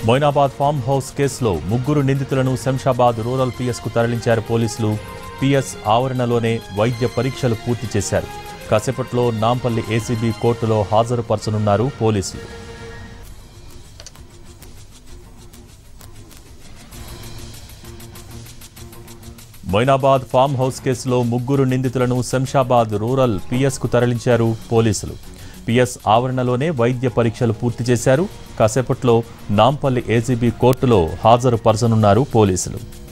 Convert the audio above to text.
Moinabad farm house కేసులో ముగ్గురు నిందితులను శంషాబాద్ రూరల్ పిఎస్కు తరలించారు పోలీసులు. పిఎస్ ఆవరణలోనే వైద్య పరీక్షలు పూర్తి చేశారు. కాసేపట్లో నాంపల్లి ఏసీబీ కోర్టులో హాజరుపరచనున్నారు పోలీసులు. మొయినాబాద్ ఫామ్ హౌస్ కేసులో ముగ్గురు నిందితులను శంషాబాద్ రూరల్ పిఎస్కు తరలించారు పోలీసులు. పిఎస్ ఆవరణలోనే వైద్య పరీక్షలు పూర్తి చేశారు. కాసేపట్లో నాంపల్లి ఏసీబీ కోర్టులో హాజరుపరచనున్నారు పోలీసులు.